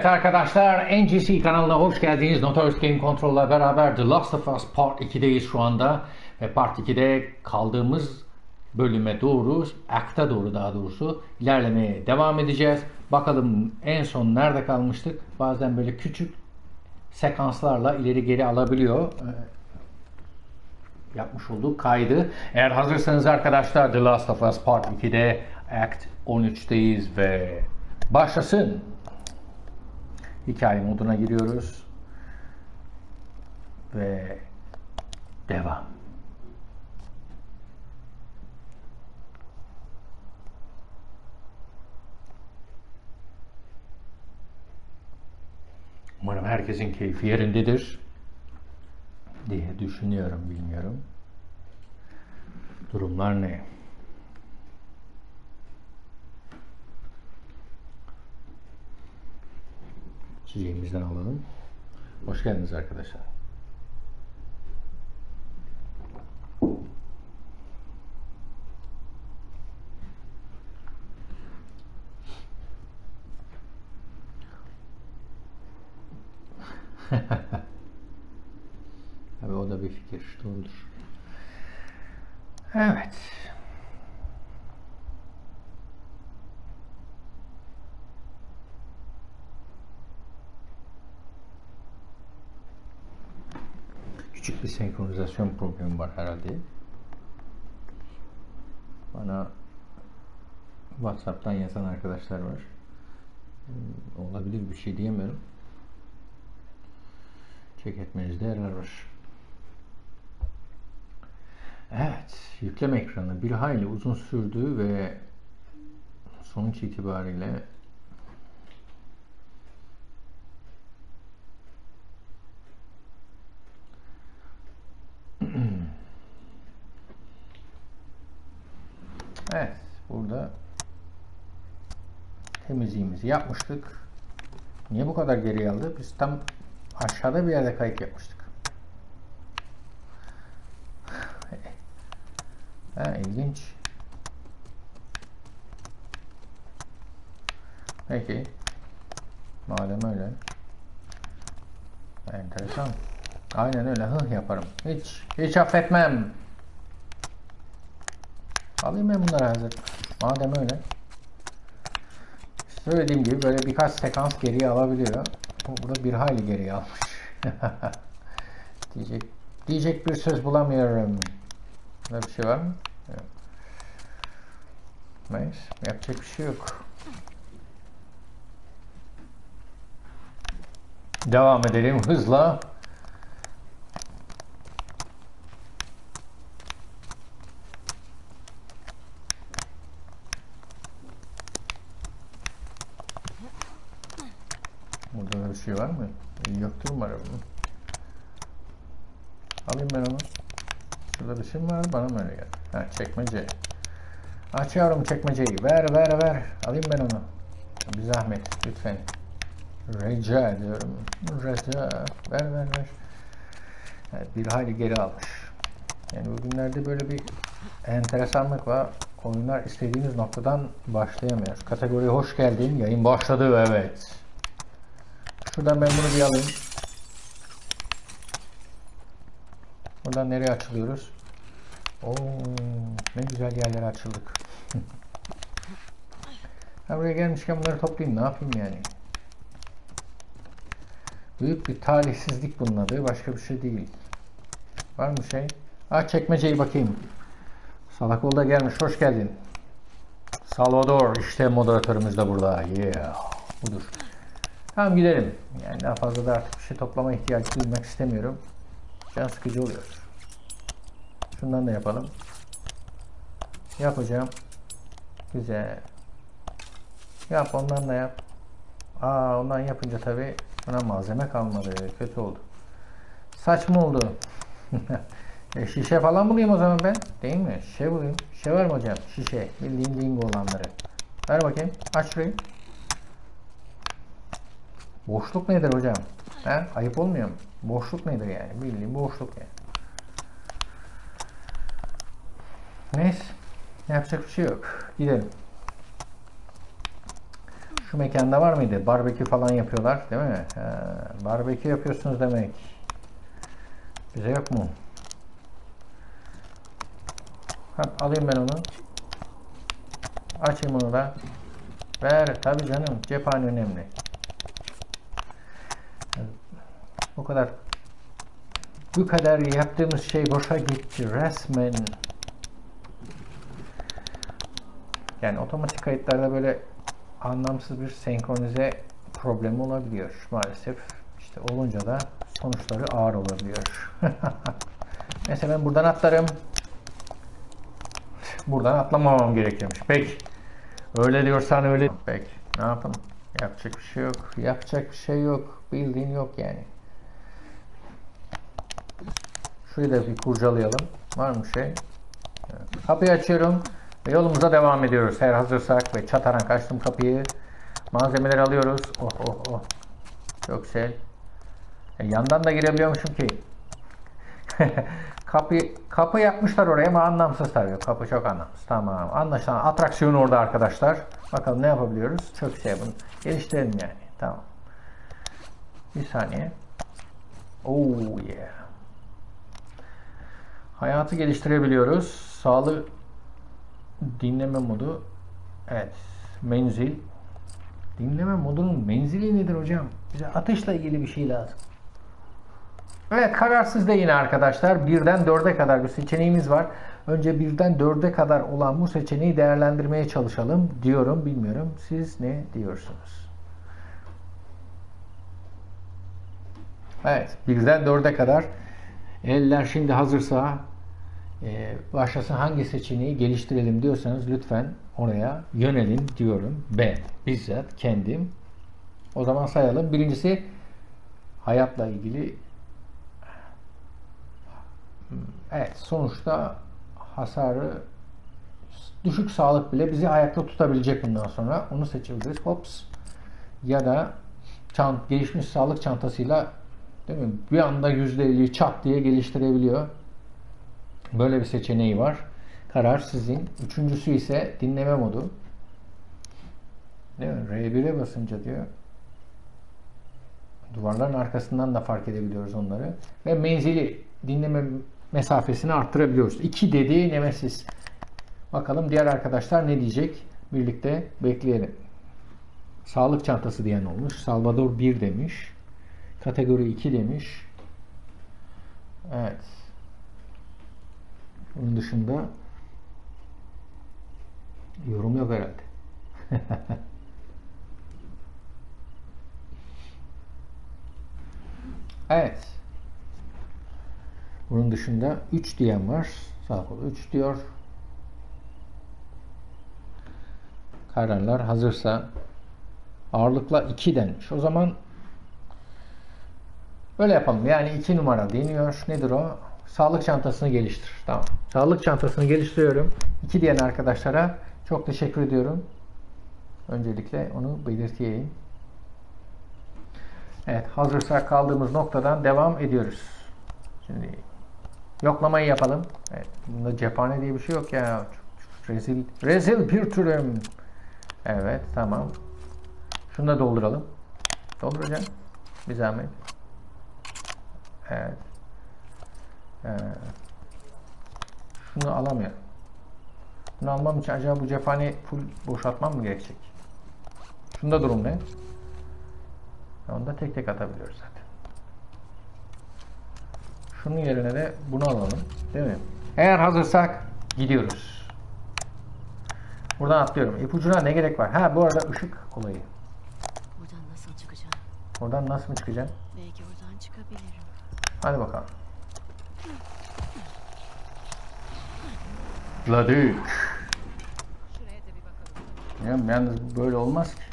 Evet arkadaşlar, NGC kanalına hoş geldiniz. Notorious Game Control'la beraber The Last of Us Part 2'deyiz şu anda. Ve Part 2'de kaldığımız bölüme doğru, Act'a doğru daha doğrusu ilerlemeye devam edeceğiz. Bakalım en son nerede kalmıştık? Bazen böyle küçük sekanslarla ileri geri alabiliyor. Yapmış olduğu kaydı. Eğer hazırsanız arkadaşlar The Last of Us Part 2'de Act 13'teyiz ve başlasın. Hikaye moduna giriyoruz ve devam. Umarım herkesin keyfi yerindedir diye düşünüyorum, bilmiyorum. Durumlar ne? Çiçeğimizden alalım. Hoş geldiniz arkadaşlar. Tabii o da bir fikir, doğrudur. Evet. Küçük bir senkronizasyon problemi var herhalde. Bana WhatsApp'tan yazan arkadaşlar var. Olabilir, bir şey diyemiyorum. Check etmenizde yarar var. Evet, yükleme ekranı bir hayli uzun sürdü ve sonuç itibariyle evet, burada temizliğimizi yapmıştık. Niye bu kadar geri aldı? Biz tam aşağıda bir yerde kayıt yapmıştık. İlginç. Peki. Madem öyle. Enteresan. Aynen öyle. Yaparım. Hiç affetmem. Alayım ben bunları hazır. Madem öyle. Söylediğim gibi böyle birkaç sekans geriye alabiliyor. Burada bir hayli geriye almış. diyecek bir söz bulamıyorum. Böyle bir şey var mı? Yok. Neyse. Yapacak bir şey yok. Devam edelim hızla. Burada bir şey var mı? Yoktur umarım. Alayım ben onu. Şurada bir şey mi var? Bana mı öyle geldi? Çekmece. Açıyorum çekmeceyi. Ver. Alayım ben onu. Bir zahmet lütfen. Rica ediyorum. Ver. Evet, bir hayli geri almış. Yani bugünlerde böyle bir enteresanlık var. Oyunlar istediğiniz noktadan başlayamıyor. Kategoriye hoş geldin. Yayın başladı, evet. Şuradan ben bunu bir alayım. Buradan nereye açılıyoruz? Ne güzel yerlere açıldık. Buraya gelmişken bunları toplayayım. Ne yapayım yani? Büyük bir talihsizlik bunun adı. Başka bir şey değil. Var mı şey? Çekmeceyi bakayım. Salakoğlu da gelmiş. Hoş geldin. Salvador. İşte moderatörümüz de burada. Yeah. Budur. Tamam, gidelim. Yani daha fazla da artık bir şey toplama ihtiyacı duymak istemiyorum. Can sıkıcı oluyor. Şundan da yapalım. Yapacağım. Güzel. Yap, ondan da yap. Ondan yapınca tabii buna malzeme kalmadı. Kötü oldu. Saçma oldu. Şişe falan bulayım o zaman ben. Değil mi? Şişe bulayım. Şişe var mı hocam? Şişe. Bildiğin lingo olanları. Ver bakayım. Aç şurayı. Boşluk nedir hocam? Ayıp olmuyor mu? Boşluk nedir yani? Bildiğin boşluk yani. Neyse. Yapacak bir şey yok. Gidelim. Şu mekanda var mıydı? Barbekü falan yapıyorlar değil mi? Barbekü yapıyorsunuz demek. Bize yok mu? Hop, alayım ben onu. Açayım onu da. Ver. Tabii canım. Cephane önemli. Bu kadar yaptığımız şey boşa gitti resmen. Yani otomatik kayıtlarda böyle anlamsız bir senkronize problemi olabiliyor. Maalesef işte olunca da sonuçları ağır olabiliyor. Neyse ben buradan atlarım. Buradan atlamamam gerekiyormuş. Peki. Öyle diyorsan öyle. Peki. Ne yapalım? Yapacak bir şey yok. Yapacak bir şey yok. Bildiğin yok yani. Şurayı da bir kurcalayalım. Var mı şey? Evet. Kapıyı açıyorum. Ve yolumuza devam ediyoruz. Eğer hazırsak ve çataran açtım kapıyı. Malzemeleri alıyoruz. Oh oh oh. Çok güzel. Yandan da girebiliyormuşum ki. Kapı yapmışlar oraya ama anlamsız tabii. Kapı çok anlamsız. Tamam. Anlaşılan atraksiyon orada arkadaşlar. Bakalım ne yapabiliyoruz? Çok şey bunu geliştirelim yani. Tamam. Bir saniye. Oh yeah. Hayatı geliştirebiliyoruz. Sağlık dinleme modu. Evet. Menzil. Dinleme modunun menzili nedir hocam? Bize atışla ilgili bir şey lazım. Evet, kararsız da yine arkadaşlar. 1'den 4'e kadar bir seçeneğimiz var. Önce 1'den 4'e kadar olan bu seçeneği değerlendirmeye çalışalım diyorum. Bilmiyorum. Siz ne diyorsunuz? Evet. 1'den 4'e kadar eller şimdi hazırsa başlasın, hangi seçeneği geliştirelim diyorsanız lütfen oraya yönelin diyorum. Ben bizzat kendim. O zaman sayalım. Birincisi hayatla ilgili. Evet, sonuçta hasarı düşük sağlık bile bizi ayakta tutabilecek bundan sonra. Onu seçebiliriz. Hops. Ya da gelişmiş sağlık çantasıyla, değil mi? Bir anda %50'yi çat diye geliştirebiliyor. Böyle bir seçeneği var. Karar sizin. Üçüncüsü ise dinleme modu. Değil mi? R1'e basınca diyor. Duvarların arkasından da fark edebiliyoruz onları. Ve menzili, dinleme mesafesini arttırabiliyoruz. 2 dedi Nemesis. Bakalım diğer arkadaşlar ne diyecek? Birlikte bekleyelim. Sağlık çantası diyen olmuş. Salvador 1 demiş. Kategori 2 demiş. Evet. Bunun dışında yorum yok herhalde. Evet. Bunun dışında 3 diyen var. Sağ kolu 3 diyor. Kararlar hazırsa ağırlıkla 2 denmiş. O zaman böyle yapalım. Yani 2 numara deniyor. Nedir o? Sağlık çantasını geliştir. Tamam. Sağlık çantasını geliştiriyorum. 2 diyen arkadaşlara çok teşekkür ediyorum. Öncelikle onu belirteyim. Evet. Hazırsak kaldığımız noktadan devam ediyoruz. Şimdi yoklamayı yapalım. Evet. Bunda cephane diye bir şey yok ya. Rezil bir türüm. Evet. Tamam. Şunu da dolduralım. Dolduracağım. Bir zahmet. Evet. Şunu alamıyorum. Bunu almam için acaba bu cephaneyi full boşaltmam mı gerekecek? Şunda durum ne? Onu da tek tek atabiliyoruz zaten. Şunun yerine de bunu alalım. Değil mi? Eğer hazırsak gidiyoruz. Buradan atlıyorum. İpucuna ne gerek var? Ha, bu arada ışık olayı. Buradan nasıl çıkacağım? Oradan nasıl mı çıkacağım? Belki oradan çıkabilirim. Hadi bakalım. Ladık. Şuraya da bir bakalım. Yalnız böyle olmaz ki.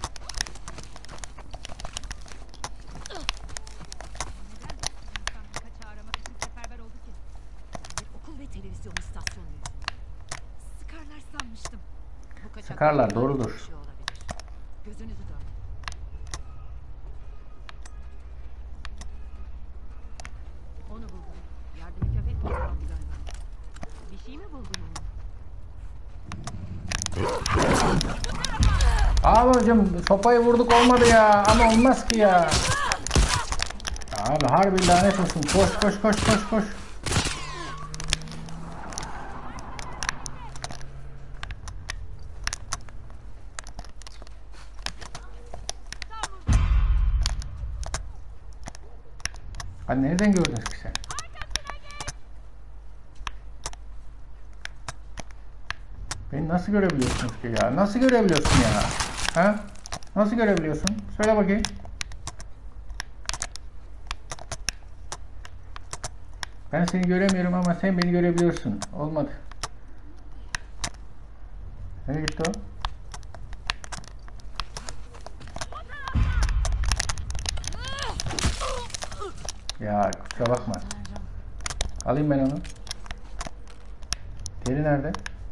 Kaç aramak için seferber oldu ki? Bir okul ve televizyon istasyonuydu. Sıkarlar sanmıştım. Bu kaçak Sıkarlar, doğrudur. bir şey olabilir. Gözünüzü dön. Onu buldum. Yardım köpek mi aldı galiba? Bir şey mi buldun onu? Abicim sopayı vurduk olmadı ya. Ama olmaz ki ya. Abi harbi lanet olsun. Koş koş koş koş koş. Hani nereden gördün ki sen? Beni nasıl görebiliyorsunuz ki ya? Nasıl görebiliyorsun ya? Ha? Nasıl görebiliyorsun? Söyle bakayım. Ben seni göremiyorum ama sen beni görebiliyorsun. Olmadı. Nereye gitti o? Ya kusura bakma. Alayım ben onu. Diğeri nerede?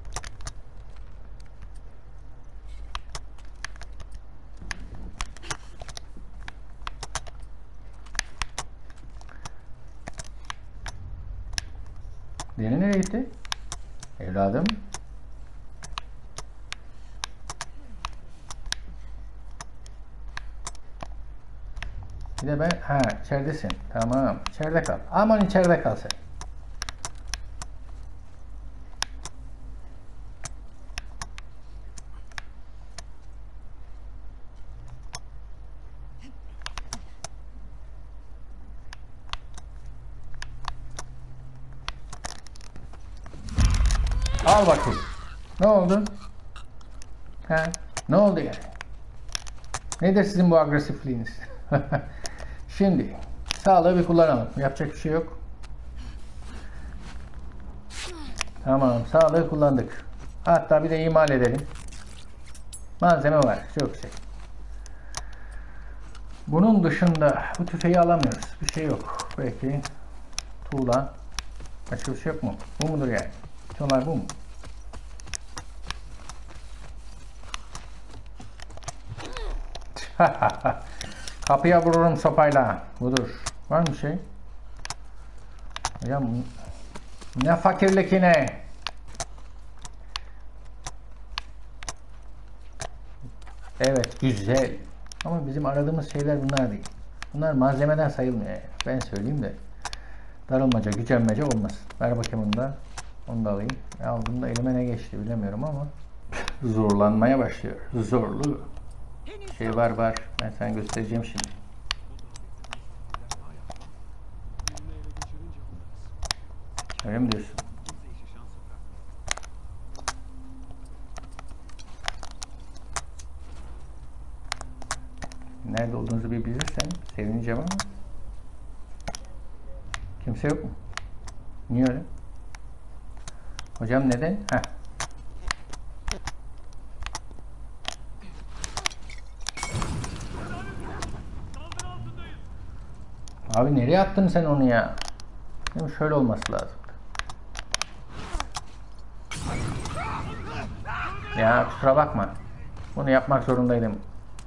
Diğeri nereye gitti? Evladım. Bir de ben, içeridesin. Tamam, içeride kal. Aman içeride kal sen. Al bakayım. Ne oldu? Ne oldu yani? Nedir sizin bu agresifliğiniz? Şimdi sağlığı bir kullanalım. Yapacak bir şey yok. Tamam, sağlığı kullandık. Hatta bir de imal edelim. Malzeme var. Çok şey. Bunun dışında bu tüfeği alamıyoruz. Bir şey yok. Belki tuğla. Başka bir şey yok mu? Bu mudur yani? Şunlar bu mu? Kapıya vururum sopayla. Budur. Var mı şey? Ya ne fakirlik yine. Evet güzel. Ama bizim aradığımız şeyler bunlar değil. Bunlar malzemeden sayılmıyor yani. Ben söyleyeyim de. Darılmaca, gücenmece olmaz. Ver bakayım onu da. Onu da alayım. Aldığımda elime ne geçti bilemiyorum ama zorlanmaya başlıyor. Zorlu. Şey var. Ben sana göstereceğim şimdi. Öyle mi diyorsun? Nerede olduğunuzu bir bilirsen sevineceğim ama kimse yok mu? Niye öyle? Hocam neden? Abi nereye attın sen onu ya? Değil mi? Şöyle olması lazım. Ya kusura bakma. Bunu yapmak zorundaydım.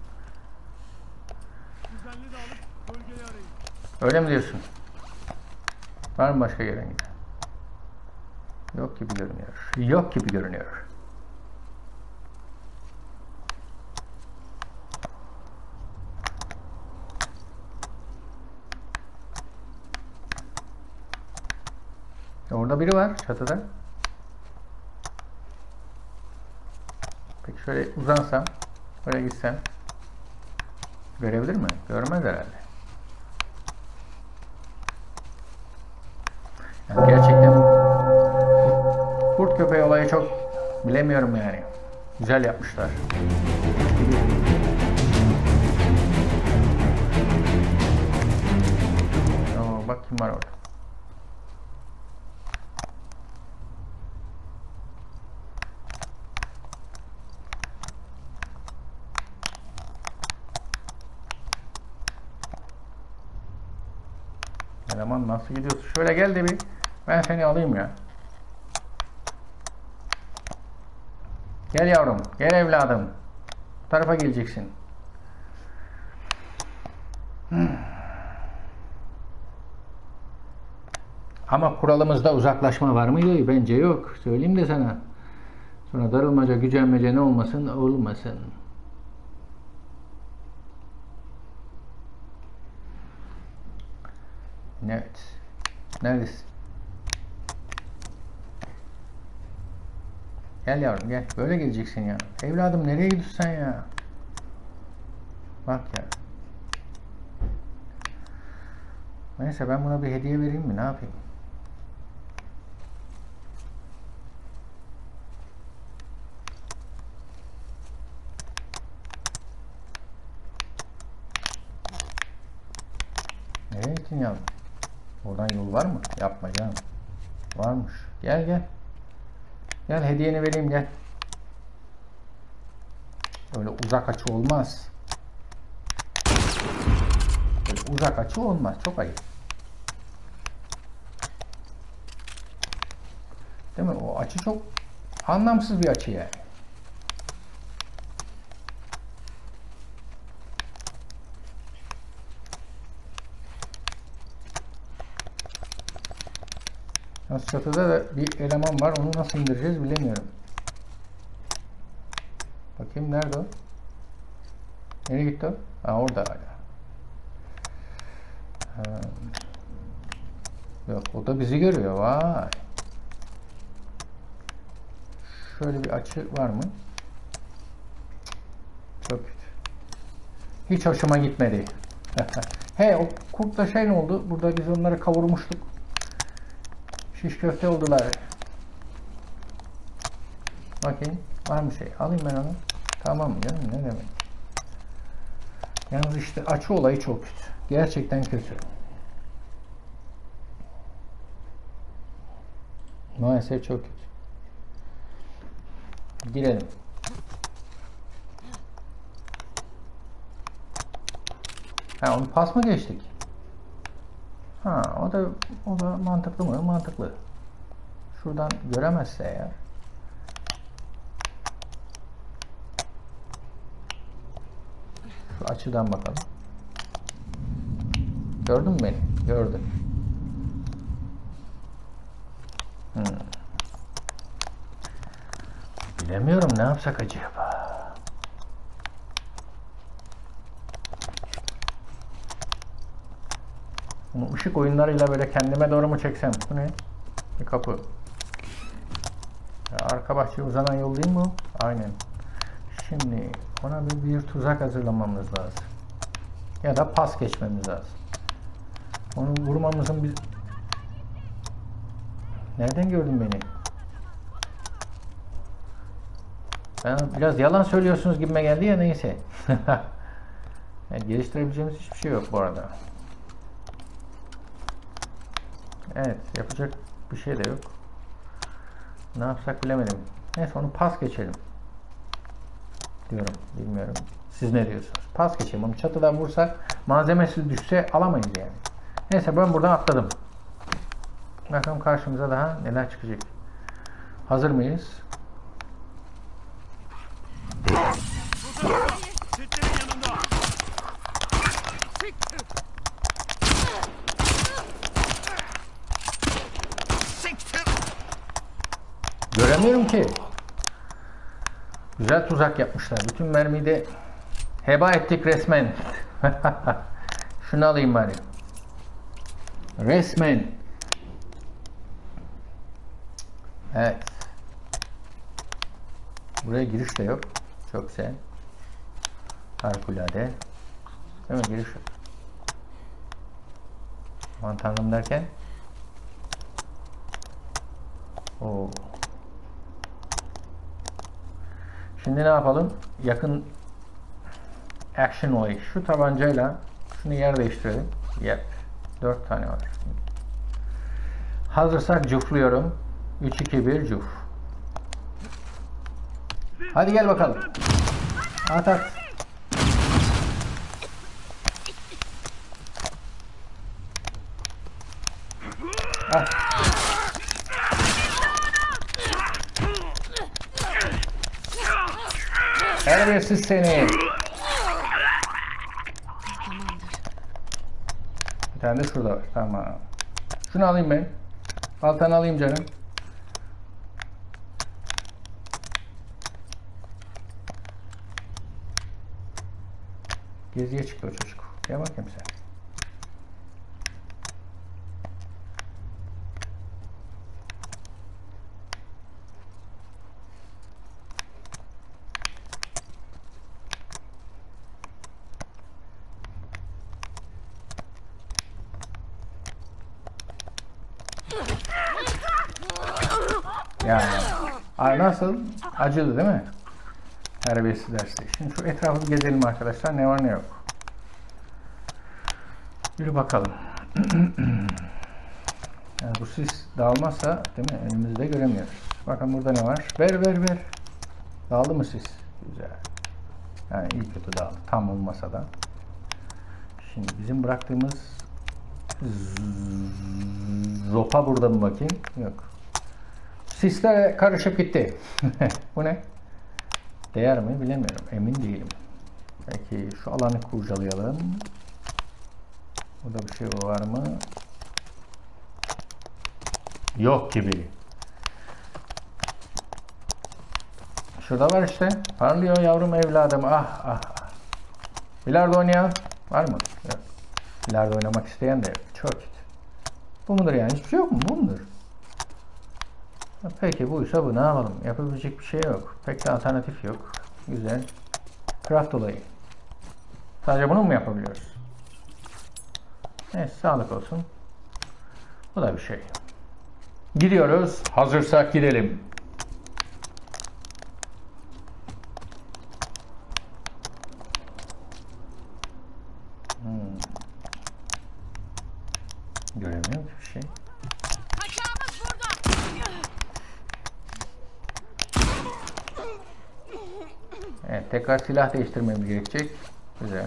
Öyle mi diyorsun? Var mı başka gelen giden? Yok gibi görünüyor. Yok gibi görünüyor. Orada biri var çatıda. Peki şöyle uzansam, böyle gitsem görebilir mi? Görmez herhalde. Yani gerçekten kurt köpeği olayı çok bilemiyorum yani. Güzel yapmışlar. Bak kim var orada. Eleman nasıl gidiyorsun? Şöyle gel de bir ben seni alayım ya. Gel yavrum, gel evladım. Bu tarafa geleceksin. Ama kuralımızda uzaklaşma var mıydı? Bence yok. Söyleyeyim de sana. Sonra darılmaca, gücenmece ne olmasın? Olmasın. Evet. Neredesin? Gel yavrum gel. Böyle geleceksin ya. Evladım nereye gidiyorsun sen ya? Bak ya. Neyse ben buna bir hediye vereyim mi? Ne yapayım? Nereye gittin yavrum? Oradan yol var mı? Yapma canım. Varmış. Gel gel. Gel hediyeni vereyim gel. Öyle uzak açı olmaz. Öyle uzak açı olmaz. Çok ayıp. Değil mi? O açı çok anlamsız bir açı yani. Çatıda da bir eleman var. Onu nasıl indireceğiz bilemiyorum. Bakayım nerede o? Nereye gitti o? Ha orada hala. Yok o da bizi görüyor. Vay. Şöyle bir açı var mı? Çok kötü. Hiç hoşuma gitmedi. He o kurtla şey ne oldu? Burada biz onları kavurmuştuk. Şiş köfte oldular. Bakayım. Var mı şey? Alayım ben onu. Tamam canım ne demek. Yalnız işte açı olayı çok kötü. Gerçekten kötü. Maalesef çok kötü. Girelim. Ha onu pas mı geçtik? Ha o da mantıklı mı? Mantıklı. Şuradan göremezse eğer. Şu açıdan bakalım. Gördün mü beni? Gördüm. Bilemiyorum ne yapsak acaba? Bunu ışık oyunlarıyla böyle kendime doğru mu çeksem? Bu ne? Bir kapı. Ya arka bahçeye uzanan yol değil mi bu? Aynen. Şimdi ona bir tuzak hazırlamamız lazım. Ya da pas geçmemiz lazım. Onu vurmamızın bir... Nereden gördün beni? Ben biraz yalan söylüyorsunuz gibime geldi ya neyse. Yani geliştirebileceğimiz hiçbir şey yok bu arada. Evet yapacak bir şey de yok. Ne yapsak bilemedim. Neyse onu pas geçelim. Diyorum bilmiyorum. Siz ne diyorsunuz? Pas geçelim. Onu çatıdan vursak malzemesi düşse alamayız yani. Neyse ben buradan atladım. Bakalım karşımıza daha neler çıkacak. Hazır mıyız? Göremiyorum ki. Güzel tuzak yapmışlar. Bütün mermiyi de heba ettik resmen. Şunu alayım bari. Resmen. Evet. Buraya giriş de yok. Çok güzel. Harikulade. Değil mi? Giriş yok. Aman tanrım derken. Oo. Şimdi ne yapalım? Yakın action olayı. Şu tabancayla şunu yer değiştirelim. Yep. 4 tane var. Hazırsak cufluyorum. 3, 2, 1 cuf. Hadi gel bakalım. At at. Ah. Terbiyesiz seni. Bir tane de şurada var. Tamam. Şunu alayım ben. Baltanı alayım canım. Geziye çıktı o çocuk. Gel bakayım sen. Yani ay nasıl? Acıdı değil mi? Terbiyesiz dersi. Şimdi şu etrafı bir gezelim arkadaşlar. Ne var ne yok. Yürü bakalım. Yani bu sis dağılmazsa değil mi? Önümüzde göremiyoruz. Bakın burada ne var? Ver. Dağıldı mı sis? Güzel. Yani iyi kötü dağıldı. Tam olmasa da. Şimdi bizim bıraktığımız zopa burada mı bakayım? Yok. Sisler karışıp gitti. Bu ne? Değer mi bilemiyorum. Emin değilim. Peki şu alanı kurcalayalım. Burada bir şey var mı? Yok gibi. Şurada var işte. Parlıyor yavrum evladım. Ah. Bilardo oynayan var mı? Yok. Bilardo oynamak isteyen de yok. Çok kötü. Bu mudur yani? Hiçbir şey yok mu? Bu mudur? Peki buysa bu, ne yapalım? Yapabilecek bir şey yok. Pek de alternatif yok. Güzel. Craft olayı. Sadece bunu mu yapabiliyoruz? Evet, sağlık olsun. Bu da bir şey. Gidiyoruz. Hazırsak gidelim. Göremiyorum ki bir şey. Kaçağımız burada. Evet, tekrar silah değiştirmemiz gerekecek. Güzel.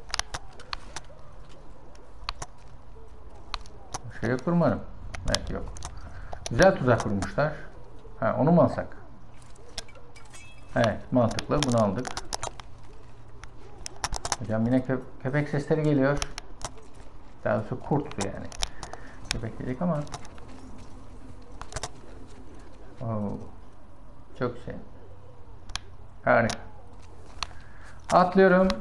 Bir şey yok kurmarım. Evet, yok. Güzel tuzak kurmuşlar. Ha, onu mu alsak? Evet, mantıklı. Bunu aldık. Hocam yine köpek sesleri geliyor. Daha doğrusu kurttu yani. Köpek dedik ama. Oo, çok güzel. Harika. Atlıyorum.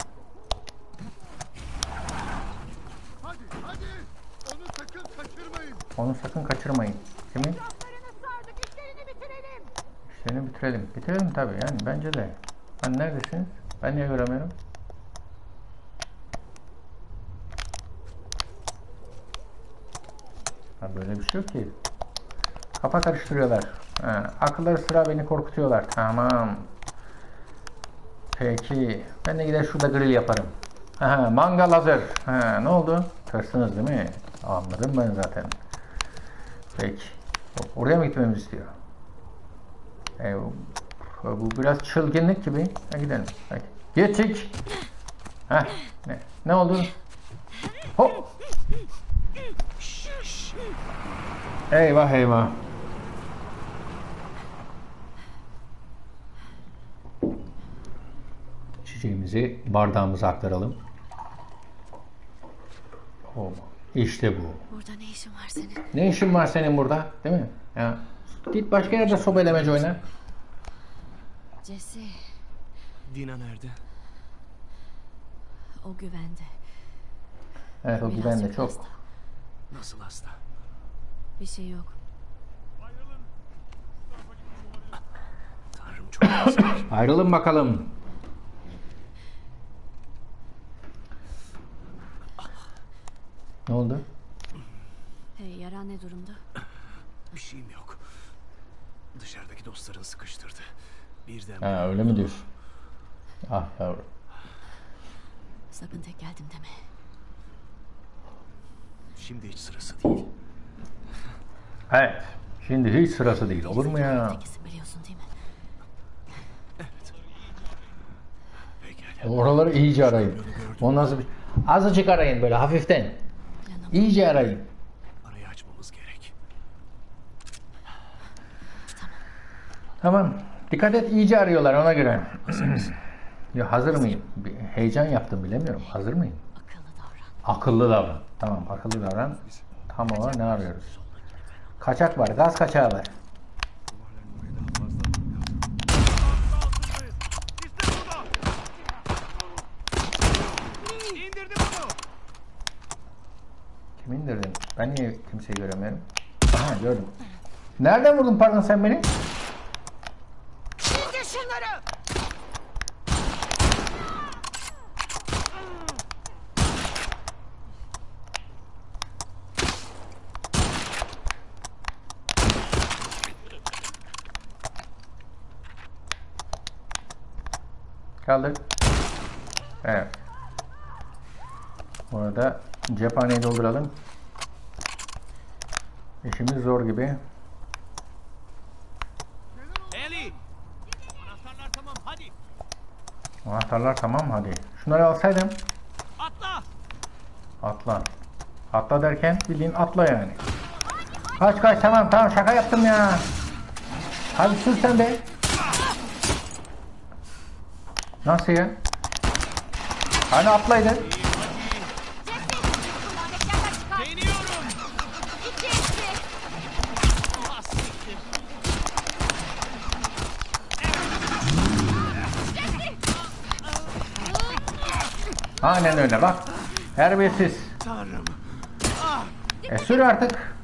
Hadi. Onu sakın kaçırmayın. Onu sakın kaçırmayın. Kimin? Laflarını sardık, işlerini bitirelim. İşlerini bitirelim. Bitirelim tabii yani bence de. Hani neredesiniz? Ben niye göremiyorum? Ha, böyle bir şey yok ki. Kafa karıştırıyorlar. Ha, akılları sıra beni korkutuyorlar. Tamam. Peki. Ben de gider şurada grill yaparım. Aha, mangal hazır. Ha, ne oldu? Tırsınız değil mi? Anladım ben zaten. Peki. Oraya mı gitmemizi istiyor? Bu biraz çılgınlık gibi. Ha, gidelim. Hadi. Geçtik. Ha, ne oldu? Hop. Eyvah. İçeceğimizi bardağımıza aktaralım. Oh, işte bu. Burada ne işin var senin? Ne işin var senin burada? Değil mi? Ya, git başka yerde sobelemeci oyna. Jesse, Dina nerede? o güvende. Evet, o güvende Birazcık çok. hasta. Nasıl hasta? Bir şey yok. Tanrım çok hasta. Ayrılın bakalım. Ne oldu? Hey, yaran ne durumda? Bir şeyim yok. Dışarıdaki dostların sıkıştırdı. Birden Ha, öyle mi diyorsun? Ah yavrum. Sakın tek geldim deme. şimdi hiç sırası değil. Evet. Şimdi hiç sırası değil. Olur mu ya? Tekisin biliyorsun değil mi? Evet. Pekala. Oraları iyice arayın. O nasıl bir... Azıcık arayın böyle hafiften. Planım. İyice arayın. Arayı açmamız gerek. Tamam. Dikkat et, iyice arıyorlar ona göre. Ya hazır mıyım? Bir heyecan yaptım, bilemiyorum. Hazır mıyım? Akıllı davran. Akıllı davran. Tamam, akıllı davran. Tam olarak ne arıyoruz? Kaçak var, gaz kaçağı var. İndirdim onu. Kim indirdin? Ben niye kimseyi göremiyorum? Aha, gördüm. Nereden vurdun pardon sen beni? İndir şunları! Kaldır. Evet. Bu arada cephaneyi dolduralım. İşimiz zor gibi. Eli! Anahtarlar tamam hadi. Anahtarlar tamam hadi. Şunları alsaydım. Atla! Atla. Atla derken bildiğin atla yani. Kaç kaç, tamam tamam, şaka yaptım ya. Hadi sus sen de. Nasıl ya? Hani atlaydı. Deniyorum. Ah, siktir. Aynen öyle bak. Terbiyesiz. Tanrım. Sür artık.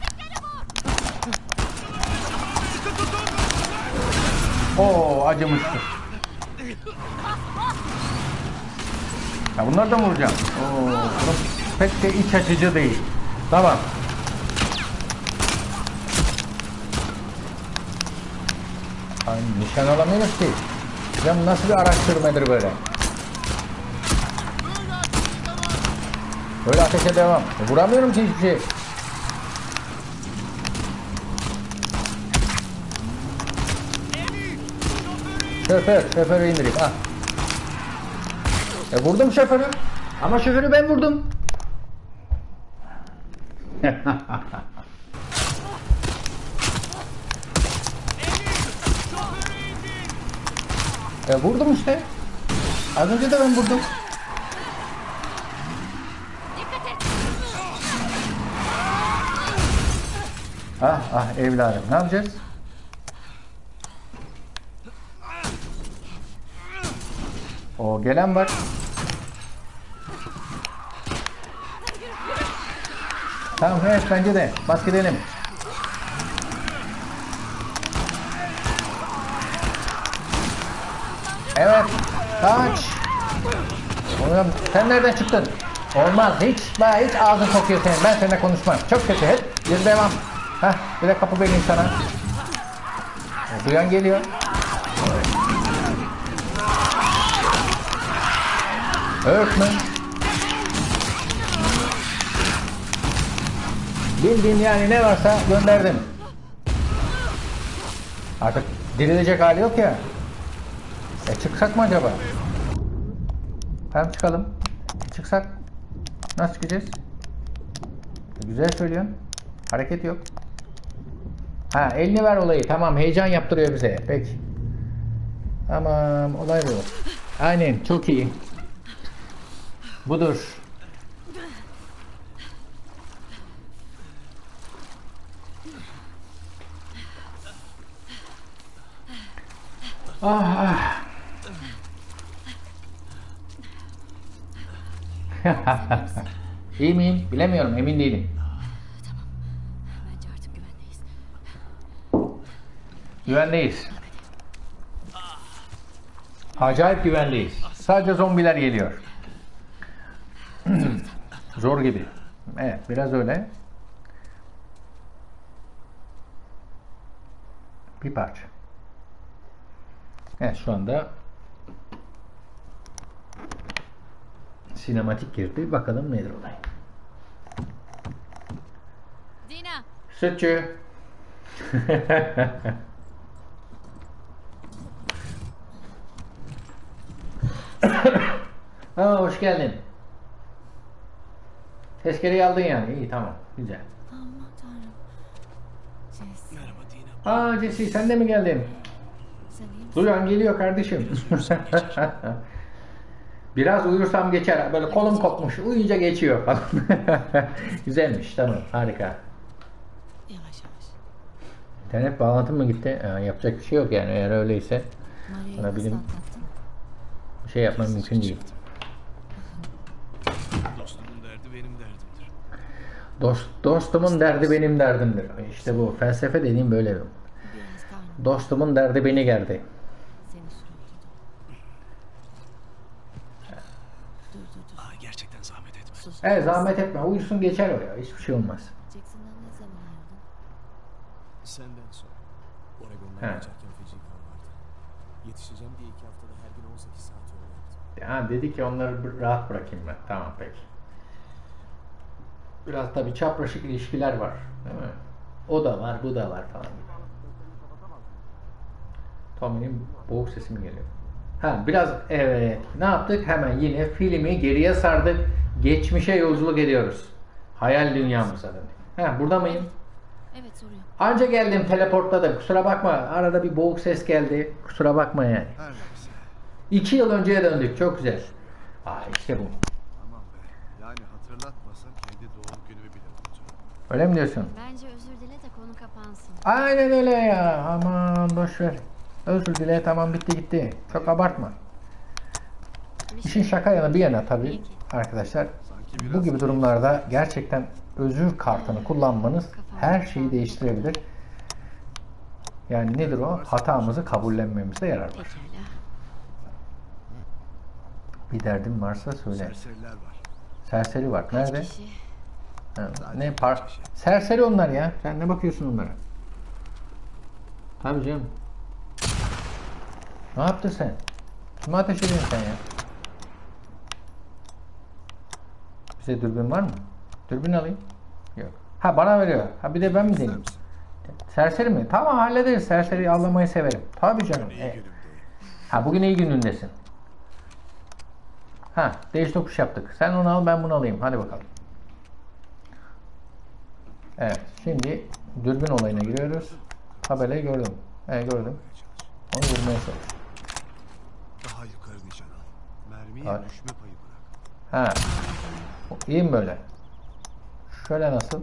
Oo, acımıştı. Ya bunları da mı vuracağım? Oo, burası pek de iç açıcı değil. Tamam. Ay, nişan alamıyoruz ki. Ya bu nasıl bir araştırmadır böyle? Böyle ateşe devam. Vuramıyorum ki hiçbir şey. Şoförü indireyim. Ha. Vurdum şoförü. Ama şoförü ben vurdum. Vurdum işte. Az önce de ben vurdum. Ah evladım, ne yapacağız? O gelen var. Tamam, evet, bence de. Bas gidelim. Evet. Kaç. Oğlum, sen nereden çıktın? Olmaz. Hiç ağzın kokuyor senin. Ben seninle konuşmam. Çok kötü. Hep bir devam. Heh, bir de kapı vereyim sana. Duyan geliyor. Örtme. Bildiğin yani ne varsa gönderdim. Artık dirilecek hali yok ya. Çıksak mı acaba? Tamam, çıkalım. Çıksak. Nasıl çıkacağız? Güzel söylüyorsun. Hareket yok. Ha, elini ver olayı. Tamam, heyecan yaptırıyor bize. Peki. Tamam, olay bu. Aynen, çok iyi. Budur. Ah. İyi miyim? Bilemiyorum, emin değilim. Bence artık güvendeyiz. Güvendeyiz. Acayip güvendeyiz. Sadece zombiler geliyor. Zor gibi. Evet, biraz öyle. Bir parça. Evet, şu anda sinematik girdi. Bakalım nedir olay. Dina. Sütçü. Hoş geldin. Tezkereyi aldın yani. İyi, tamam. Güzel. Aman tanrım. Jess, Merhaba Dina. Jesse, sen de mi geldin? sen iyi misin? Duyan geliyor kardeşim. Biraz uyursam geçer. Böyle kolum kopmuş. Uyuyunca geçiyor falan. Güzelmiş. Tamam. Harika. Yavaş yavaş. İnternet bağlantım mı gitti? Yapacak bir şey yok yani. Eğer öyleyse Maria'yı Bana nasıl bilim- atlattın? bir şey yapmam mümkün değil. Dostumun derdi benim derdimdir. Dostumun derdi benim derdimdir. İşte bu. Felsefe dediğim böyle. Biraz karnım Dostumun derdi beni gerdi. seni sürüldü. Dur. Gerçekten zahmet etme. Sus. Evet, zahmet etme. Uyusun geçer o ya. Hiçbir şey olmaz. Jackson'dan ne zaman ayrıldın? Senden sonra. He. Oregon'dan geçerken feci kar vardı. Yetişeceğim diye 2 haftada her gün 18 saat yol yaptım. Ha, dedi ki onları rahat bırakayım ben. Tamam peki. Biraz tabii çapraşık ilişkiler var. Değil mi? O da var, bu da var falan. Tommy'nin boğuk sesi mi geliyor? Ha, biraz evet. Ne yaptık? Hemen yine filmi geriye sardık. Geçmişe yolculuk ediyoruz. Hayal dünyamıza döndük. Ha, burada mıyım? Evet, soruyor. Anca geldim, teleportladım. Kusura bakma. Arada bir boğuk ses geldi. Kusura bakma yani. Her neyse. 2 yıl önceye döndük. Çok güzel. İşte bu. Aman be. Yani hatırlatmasan kendi doğum günümü bile unutacağım. Öyle mi diyorsun? Bence özür dile de konu kapansın. Aynen öyle ya. Aman boş ver. Özür dile, tamam, bitti gitti. Çok abartma. İşin şaka yanı bir yana tabii arkadaşlar. Sanki biraz Bu gibi durumlarda gerçekten özür kartını kullanmanız her şeyi değiştirebilir. Yani nedir o? Hatamızı kabullenmemizde yarar var. Pekala. Bir derdin varsa söyle. serseriler var. Serseri var. Nerede? Kişi. Ha, ne park? Serseri onlar ya. Sen ne bakıyorsun onlara? Tabii canım. Ne yaptın sen? Kime ateş ediyorsun sen ya? Bize dürbün var mı? Dürbün alayım. Yok. Ha, bana veriyor. Ha, bir de ben mi İster deneyim? misin? Serseri mi? Tamam, hallederiz. Serseri avlamayı severim. Tabii canım. İyi günümdeyim. Ha, bugün iyi günündesin. Ha, değiş tokuş yaptık. Sen onu al, ben bunu alayım. Hadi bakalım. Evet, şimdi dürbün olayına giriyoruz. Tabelayı gördüm. Gördüm. Onu vurmaya çalış. Daha yukarı nişan al. Mermiye Hadi. düşme payı bırak. Ha. İyi mi böyle? Şöyle nasıl?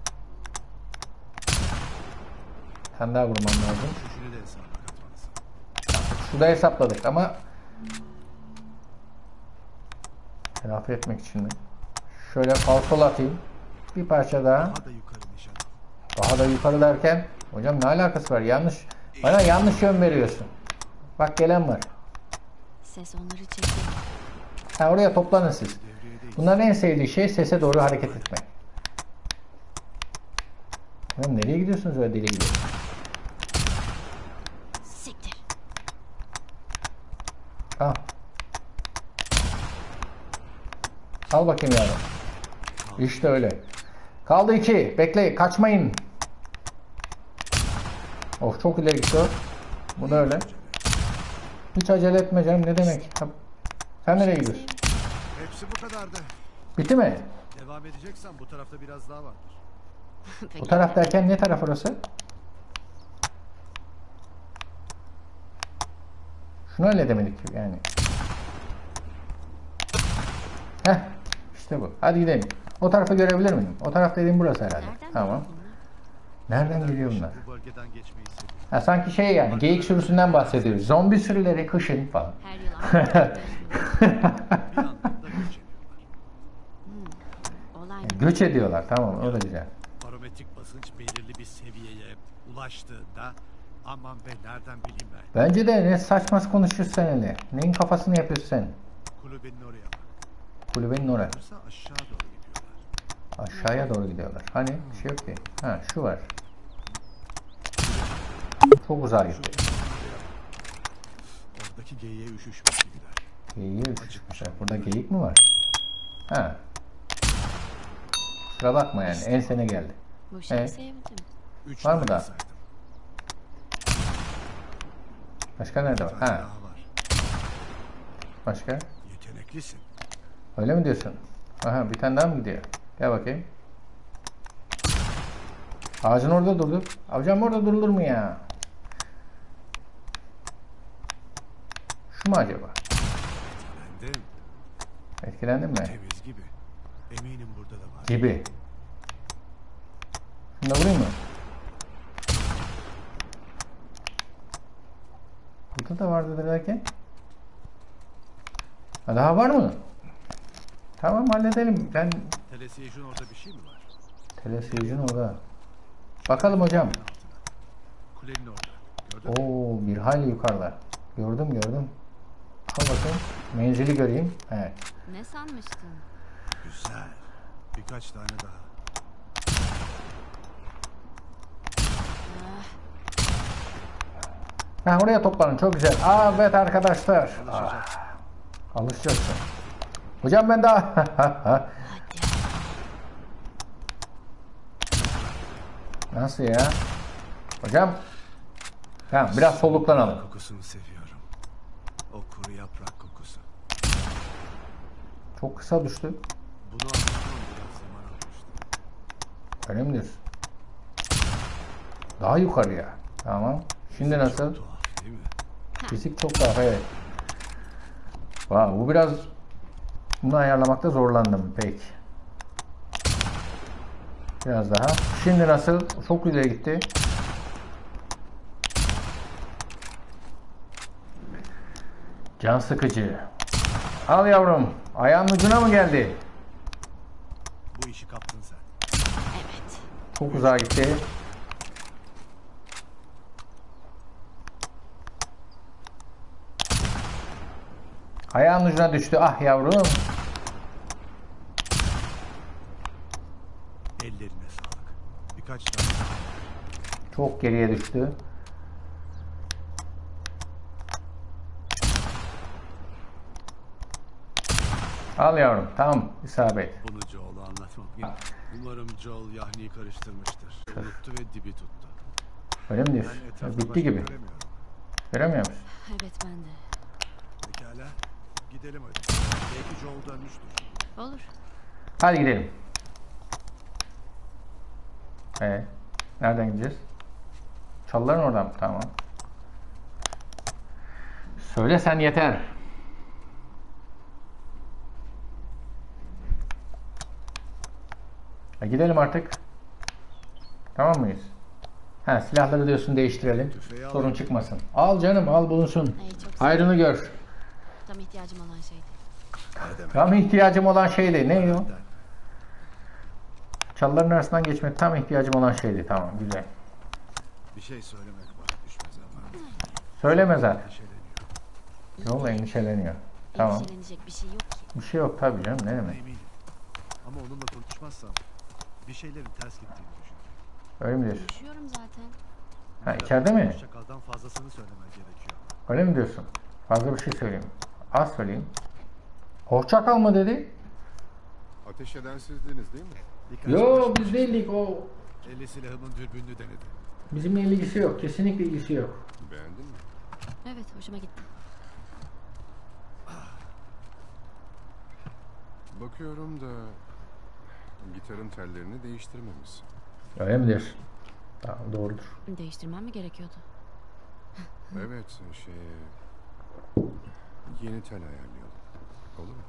Sen daha vurman lazım. Düşüşünü de hesaba katmalısın. Şurada hesapladık ama telafi etmek için mi? Şöyle falsol atayım. Bir parça daha. Daha da yukarı nişan al. Daha da yukarı derken hocam ne alakası var? Yanlış. Bana yanlış yön veriyorsun. Bak, gelen var. Ses onları çekiyor. Ha, oraya toplanın siz. Devriyedeyiz. Bunların en sevdiği şey sese doğru hareket etmek. Hocam nereye gidiyorsunuz öyle deli gibi? Siktir. Al. Al bakayım yavrum. İşte öyle. Kaldı 2. Bekle, kaçmayın. Of, çok ileri gitti o. Bu da öyle. Hiç acele etme canım, ne demek? Ha, sen nereye gidiyorsun? Hepsi bu kadardı. Bitti mi? Devam edeceksen bu tarafta biraz daha vardır. Bu taraf derken ne taraf orası? Şunu halledemedik yani. Heh, işte bu. Hadi gidelim. O tarafı görebilir miyim? O taraf dediğim burası herhalde. Nereden Tamam. geliyor bunlar? Nereden geliyor bunlar? Bu bölgeden geçmeyi seviyorum. Ha, sanki şey yani, geyik sürüsünden bahsediyoruz. Zombi sürüleri kışın falan. Her yıl aynı. Bir yandan da göç ediyorlar. Olay Göç ediyorlar, tamam, o da güzel. Barometrik basınç belirli bir seviyeye ulaştığında aman be nereden bileyim ben. Bence de ne saçma konuşuyorsun sen öyle. Neyin kafasını yapıyorsun sen? Kulübenin oraya bak. Kulübenin oraya. Yoksa aşağı doğru gidiyorlar. Aşağıya doğru gidiyorlar. Hani bir şey yok ki. Ha, şu var. Çok uzağa gitti. Oradaki geyiğe üşüşmesi gider. Geyiğe üşüşmüşler. Burada geyik mi var? Ha. Kusura bakma yani. Ensene geldi. bu şeyi Evet. sevdim. 3 Var mı tane daha? saydım. Başka nerede Bir var? tane Ha. daha var. Başka? Yeteneklisin. Öyle mi diyorsun? Aha, bir tane daha mı gidiyor? Gel bakayım. Ağacın orada durdu. Hocam orada durulur mu ya? Şu mu acaba? Etkilendim. Etkilendin mi? Temiz gibi. Eminim burada da var. Gibi. Şunu da vurayım mı? Burada da vardı derken. Ha, daha var mı? Tamam, halledelim. Ben Telesiyejin orada bir şey mi var? telesiyicin orada. Bakalım hocam. Altına. Kulenin orada. Gördün mü? Oo, bir hayli yukarıda. Gördüm. Al bakayım. Menzili göreyim. Evet. Ne sanmıştın? Güzel. Birkaç tane daha. Ah, Ha, oraya toplanın. Çok güzel. Aa, evet arkadaşlar. Alışacağız. Alışacaksın. Hocam ben daha... Nasıl ya? Hocam. Tamam, biraz soluklanalım. Kokusunu seviyorum. O kuru yaprak kokusu. Çok kısa düştü. Bunu anlatmam biraz zaman almıştı. Öyle mi diyorsun? Daha yukarıya. Tamam. Şimdi nasıl? Çok tuhaf değil mi? Fizik çok daha, evet. Bu biraz... Bunu ayarlamakta zorlandım. Peki. Biraz daha. Şimdi nasıl? Çok ileri gitti. Can sıkıcı. Al yavrum. Ayağın ucuna mı geldi? Bu işi kaptın sen. Evet. Çok uzağa gitti. Ayağın ucuna düştü. Ah yavrum. Ellerine sağlık. Birkaç tane. Çok geriye düştü. Al yavrum. Tamam. İsabet. Bunu Joel'a anlatmam gerek. Umarım Joel Yahni'yi karıştırmıştır. Unuttu ve dibi tuttu. Öyle mi Ben diyorsun? etrafta Bitti başka gibi. göremiyorum. Göremiyor musun? Evet ben de. Pekala. Gidelim hadi. Belki Joel dönmüştür. Olur. Hadi gidelim. Nereden gideceğiz? Çalıların oradan mı? Tamam. Söyle sen yeter. Gidelim artık. Tamam mıyız? Silahları diyorsun değiştirelim. Tüfeği Sorun alayım. çıkmasın. Al canım, al bulunsun. Ay, çok sağ ol. Hayrını gör. Tam ihtiyacım olan şeydi. Ne demek? Tam ihtiyacım olan şeydi. Ne o? Benden. Çalıların arasından geçmek tam ihtiyacım olan şeydi. Tamam, güzel. Bir şey söylemek bana düşmez ama. Söyleme zaten. Endişeleniyor. Yol endişeleniyor. Tamam. Endişelenecek bir şey yok ki. Bir şey yok tabii canım. Ne Buna demek? eminim. Ama onunla konuşmazsam bir şeylerin ters gittiğini düşünüyorum. Öyle mi diyorsun? Konuşuyorum zaten. İçeride mi? Hoşçakaldan fazlasını söylemen gerekiyor. Öyle mi diyorsun? Fazla bir şey söyleyeyim. Az söyleyeyim. Hoşça kal mı dedi? Ateş eden sizdiniz değil mi? Birkaç Yo, baş- biz değildik o. Eli silahımın dürbününü denedi. Bizimle ilgisi yok. Kesinlikle ilgisi yok. Beğendin mi? Evet hoşuma gitti. Bakıyorum da gitarın tellerini değiştirmemişsin. Öyle mi diyorsun? Tamam, doğrudur. Değiştirmem mi gerekiyordu? Evet, yeni tel ayarlayalım. Olur mu?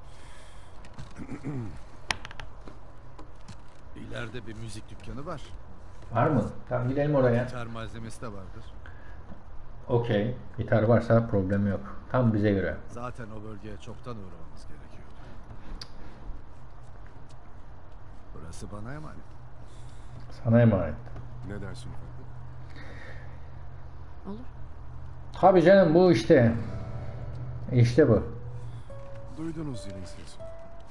İleride bir müzik dükkanı var. Var mı? Tamam, gidelim oraya. Gitar malzemesi de vardır. Okey. Gitar varsa problem yok. Tam bize göre. Zaten o bölgeye çoktan uğramamız gerekiyordu. Burası bana emanet. Sana emanet. Ne dersin efendim? Olur. Tabii canım, bu işte. İşte bu. Duydunuz zilin sesi.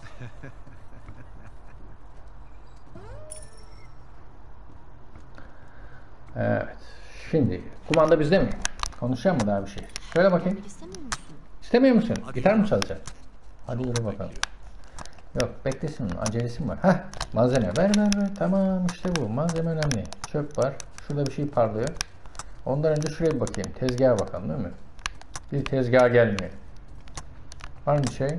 Evet. Şimdi kumanda bizde mi? Konuşacak mı daha bir şey? Söyle bakayım. Gelmek istemiyor musun? İstemiyor musun? Hadi Gitar mı yürü. çalacaksın? Hadi yürü bakalım. Bekliyor. Yok, beklesin. Acelesi mi var? Heh, malzeme. Ver. Tamam, işte bu. Malzeme önemli. Çöp var. Şurada bir şey parlıyor. Ondan önce şuraya bir bakayım. Tezgaha bakalım, değil mi? Bir tezgaha gelmiyor. Var mı bir şey?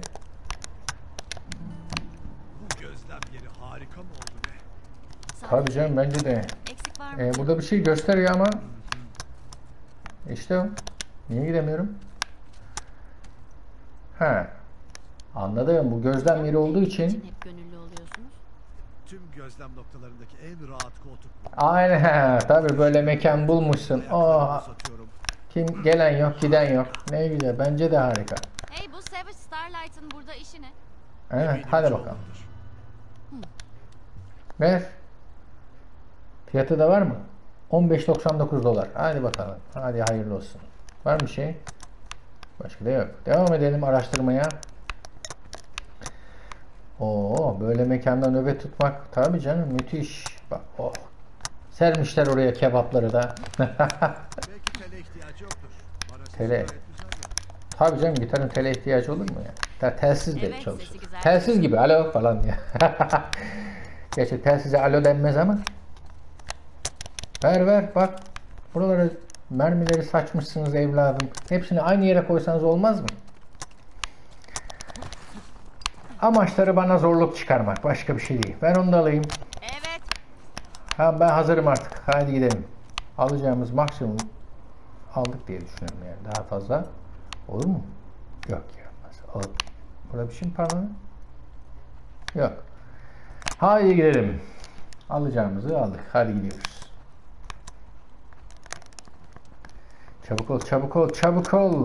Bu gözlem yeri harika mı oldu be? Tabii canım, bence de. Eksik var mı? Burada bir şey gösteriyor ama işte o. Niye gidemiyorum? Anladım. Bu gözlem yeri olduğu için. Hep gönüllü oluyorsunuz. Tüm gözlem noktalarındaki en rahat koltuk bu. Aynen. Tabii böyle mekan bulmuşsun. Ayaklarımı Oh, uzatıyorum. kim gelen yok, giden yok. Ne güzel. Bence de harika. Hey, bu Savage Starlight'ın burada işi ne? Evet, Eminim hadi Joel'dur. bakalım. Ver. Fiyatı da var mı? 15.99 dolar. Hadi bakalım. Hadi hayırlı olsun. Var mı bir şey? Başka da yok. Devam edelim araştırmaya. Böyle mekanda nöbet tutmak tabii canım, müthiş. Bak, sermişler oraya kebapları da. Belki tele ihtiyacı yoktur. Bana sesi Tele. gayet güzel geldi. Tabii canım, gitarın tele ihtiyacı olur mu ya? Gitar telsiz de Evet, çalışır. sesi güzel. Telsiz gibi alo falan ya. Gerçi telsize alo denmez ama. Ver ver bak. Buralara mermileri saçmışsınız evladım. Hepsini aynı yere koysanız olmaz mı? Amaçları bana zorluk çıkarmak. Başka bir şey değil. Ben onu da alayım. Evet. Ha, ben hazırım artık. Hadi gidelim. Alacağımız maksimum aldık diye düşünüyorum yani. Daha fazla olur mu? Yok ya. Al. Burada bir şey mi parmağı? Yok. Hadi gidelim. Alacağımızı aldık. Hadi gidiyoruz. Çabuk ol, çabuk ol, çabuk ol.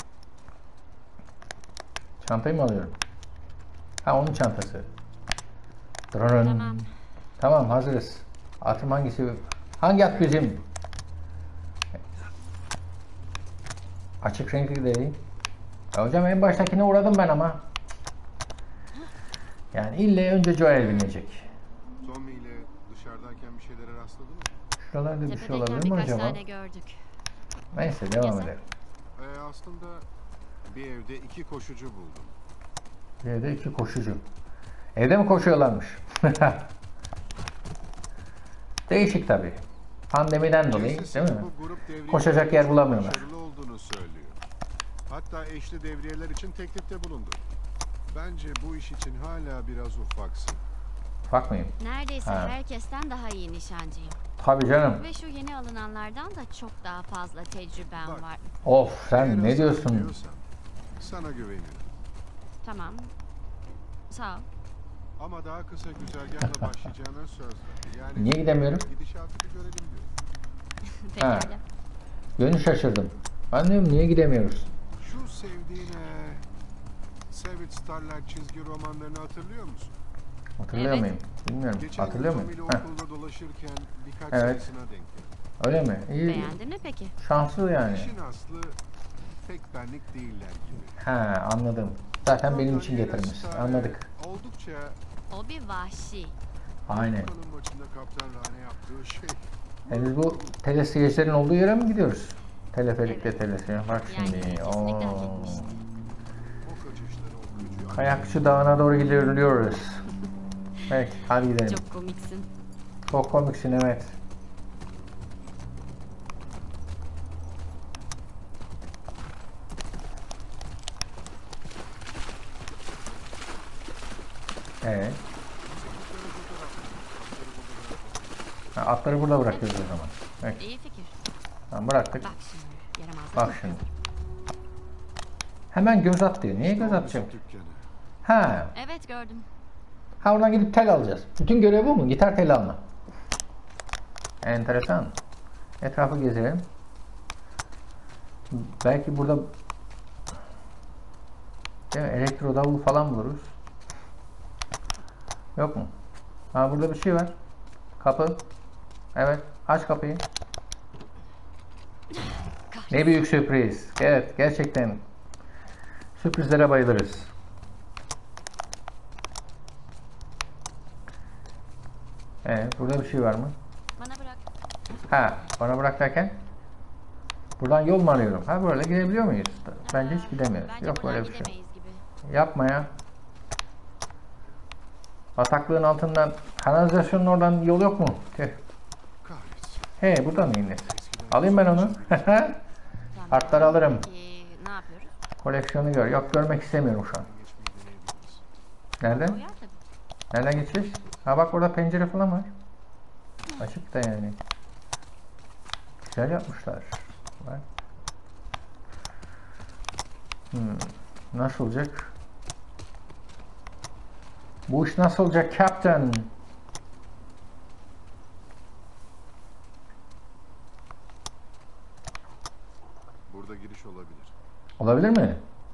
Çantayı mı alıyorum? Ha, onun çantası. Dırırın. Tamam. Tamam, hazırız. Atım hangisi? Hangi at bizim? Açık renkli değil. Ya hocam en baştakine uğradım ben ama. Yani ille önce Joel binecek. Tommy ile dışarıdayken bir şeylere rastladın mı? Şuralarda bir şey Tepedeyken olabilir mi birkaç acaba? tane gördük. Neyse devam Yasak. edelim. Aslında bir evde 2 koşucu buldum. Evde 2 koşucu. Evde mi koşuyorlarmış? Değişik tabii. Pandemiden dolayı Birisi değil mi? bu grup devriye Koşacak yer bulamıyorlar. başarılı olduğunu söylüyor. Hatta eşli devriyeler için teklifte bulundu. Bence bu iş için hala biraz ufaksın. Bakmayın. Neredeyse Ha. herkesten daha iyi nişancıyım. Tabii canım. Ve şu yeni alınanlardan da çok daha fazla tecrübem Bak. var. Of Eğer sen ne hazırım diyorsun? diyorsan, sana güvenirim. Tamam. Sağ ol. Ama daha kısa güzergahla başlayacağına söz ver. Yani Niye gidemiyorum? gidişatı bir görelim diyor. Pekala. Yönü şaşırdım. Ben diyorum niye gidemiyoruz? Şu sevdiğine Savage Starlight çizgi romanlarını hatırlıyor musun? Hatırlıyor Evet. muyum? Bilmiyorum. Geçen Hatırlıyor gün muyum? Tommy ile Heh, okulda dolaşırken birkaç Evet. sayısına denk geldim. öyle mi? İyi. Beğendin mi peki? Şanslı yani. İşin aslı pek benlik değiller gibi. Ha, anladım. Zaten benim için Yine getirmiş. Star'e Anladik. Oldukça O bir vahşi. Aynen. Kanın maçında Kaptan Rane yaptığı şey. Henüz bu telesiyecilerin olduğu yere mi gidiyoruz? Teleferikle Evet. telesiye. Bak Yani şimdi. kesinlikle hak etmişti. O kaçışları okuyucu. Kayakçı Dağı'na doğru gidiyoruz. Peki hadi gidelim. Çok komiksin. Çok komiksin evet. Evet. Ha, atları burada bırakıyoruz o zaman. Peki. İyi fikir. Tamam, bıraktık. Bak şimdi. Yaramazlık Bak yok. şimdi. Hemen göz at diyor. Niye göz atacağım? Dükkanı. Ha. Evet gördüm. Ha, oradan gidip tel alacağız. Bütün görev bu mu? Gitar teli alma. Enteresan. Etrafı gezelim. Belki burada değil mi? Elektro davul falan buluruz. Yok mu? Ha, burada bir şey var. Kapı. Evet. Aç kapıyı. Ne büyük sürpriz. Evet. Gerçekten sürprizlere bayılırız. Evet. Burada bir şey var mı? Bana bırak. Ha. Bana bırak derken? Buradan yol mu arıyorum? Ha, böyle gidebiliyor muyuz? Bence hiç gidemiyoruz. Bence Yok buradan böyle bir şey. gidemeyiz gibi. Yapma ya. Bataklığın altından, kanalizasyonun oradan yol yok mu? Tüh. Kahretsin. He, buradan mı ineriz? Eskiden Alayım ben onu. Tamam. Kartları alırım. Peki ne yapıyoruz? Koleksiyonu gör. Yok, görmek istemiyorum şu an. geçmeyi deneyebiliriz. Nereden? Uyar tabii. Nereden geçeceğiz? Ha bak, orada pencere falan var. Açık da yani. Güzel yapmışlar. Bak. Nasıl olacak? Bu iş nasıl olacak Captain? Burada giriş olabilir. Olabilir mi?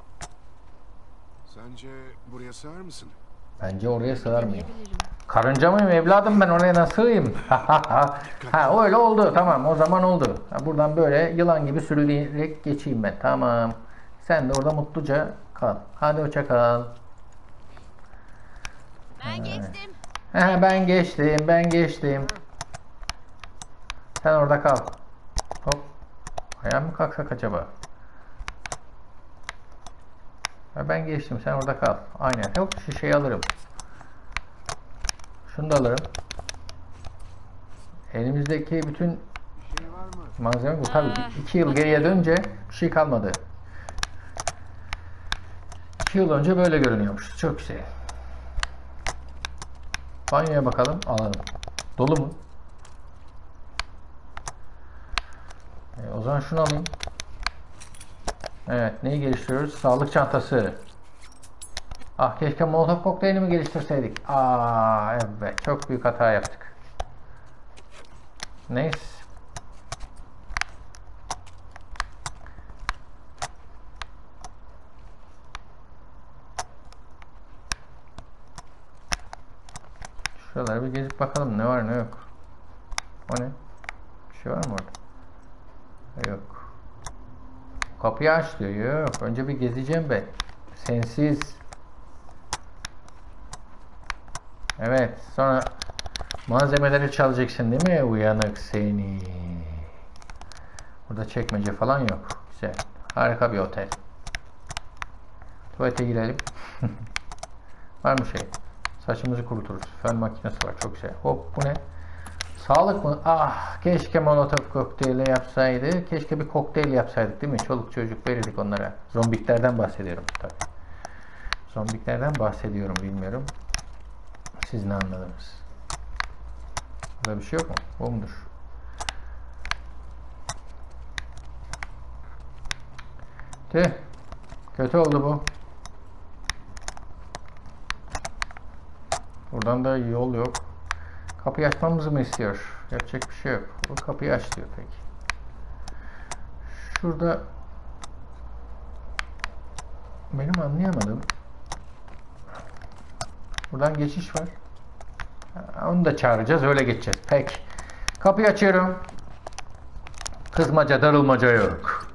Sence buraya sığar mısın? Bence oraya sığar mıyım? Deneyebilirim. Karınca mıyım evladım, ben oraya nasıl sığayım? Ha, öyle oldu, tamam, o zaman oldu. Ha, buradan böyle yılan gibi sürünerek geçeyim ben, tamam. Sen de orada mutluca kal. Hadi hoşça kal. Ben geçtim. Ha, ben geçtim. Sen orada kal. Hop. Ayağa mı kalksak acaba? Ya ben geçtim, sen orada kal. Aynen. Hop, şişeyi alırım. Şunu da alırım. Elimizdeki bütün Şey var mı? malzeme bu. Tabii 2 yıl geriye dönünce bir şey kalmadı. 2 yıl önce böyle görünüyormuş. Çok güzel. Banyoya bakalım. Alalım. Dolu mu? O zaman şunu alayım. Evet. Neyi geliştiriyoruz? Sağlık çantası. Ah, keşke Molotov kokteylini mi geliştirseydik? Aa, evet. Çok büyük hata yaptık. Neyse. Şuralara bir gezip bakalım ne var ne yok. O ne? Bir şey var mı orada? Yok. Kapıyı aç diyor. Yok. Önce bir gezeceğim ben. Sensiz. Evet. Sonra malzemeleri çalacaksın değil mi? Uyanık seni. Burada çekmece falan yok. Güzel. Harika bir otel. Tuvalete girelim. Var mı şey? Saçımızı kuruturuz. Fön makinesi var. Çok güzel. Hop, bu ne? Sağlık mı? Ah, keşke Molotov kokteyli yapsaydı. Keşke bir kokteyl yapsaydık değil mi? Çoluk çocuk verirdik onlara. Zombiklerden bahsediyorum tabii. Zombiklerden bahsediyorum, bilmiyorum. Siz ne anladınız? Burada bir şey yok mu? Bu mudur? Tüh. Kötü oldu bu. Buradan da yol yok. Kapıyı açmamızı mı istiyor? Yapacak bir şey yok. Bu kapıyı aç diyor peki. Şurada benim anlayamadığım, buradan geçiş var. Onu da çağıracağız. Öyle geçeceğiz. Peki. Kapıyı açıyorum. Kızmaca, darılmaca yok.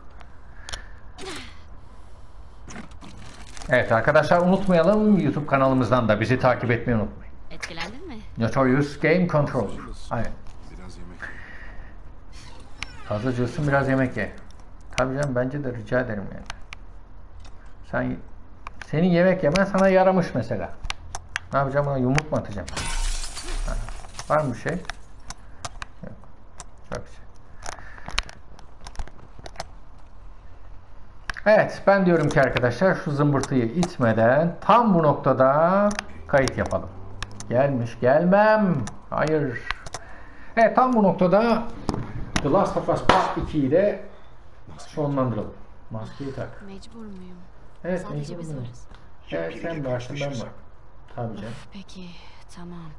Evet arkadaşlar, unutmayalım. YouTube kanalımızdan da bizi takip etmeyi unutmayın. Etkilendin mi? Notorious Game Control. Aynen. Biraz yemek. Fazla cılsın, biraz yemek ye. Tabii canım, bence de, rica ederim yani. Senin yemek yemen sana yaramış mesela. Ne yapacağım, ona yumruk mu atacağım? Ha. Var mı bir şey? Yok. Çok güzel. Evet, ben diyorum ki arkadaşlar, şu zımbırtıyı itmeden tam bu noktada kayıt yapalım. Gelmiş, gelmem. Hayır. Evet, tam bu noktada The Last of Us Part 2'yi de sonlandıralım. Maskeyi tak. Mecbur muyum? Evet, Sadece mecbur biz muyum? varız. Evet, sen varsın, ben varım. Tabii canım. Peki, tamam.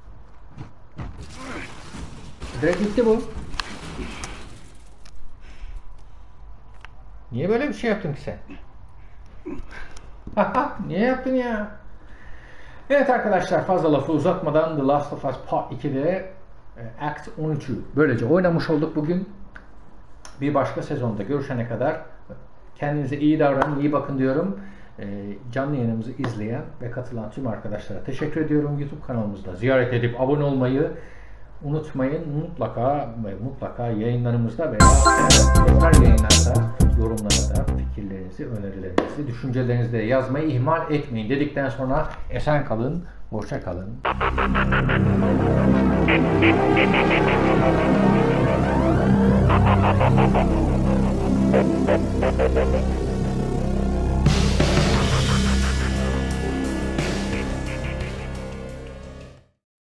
Direkt gitti bu. Niye böyle bir şey yaptın ki sen? Niye yaptın ya? Evet arkadaşlar, fazla lafı uzatmadan The Last of Us Part 2'de Act 13'ü böylece oynamış olduk bugün. Bir başka sezonda görüşene kadar kendinize iyi davranın, iyi bakın diyorum. Canlı yayınımızı izleyen ve katılan tüm arkadaşlara teşekkür ediyorum. YouTube kanalımızda ziyaret edip abone olmayı unutmayın. Mutlaka ve mutlaka yayınlarımızda veya tekrar yayınlarda, yorumlarda fikirlerinizi, önerilerinizi, düşüncelerinizi de yazmayı ihmal etmeyin dedikten sonra esen kalın, hoşça kalın.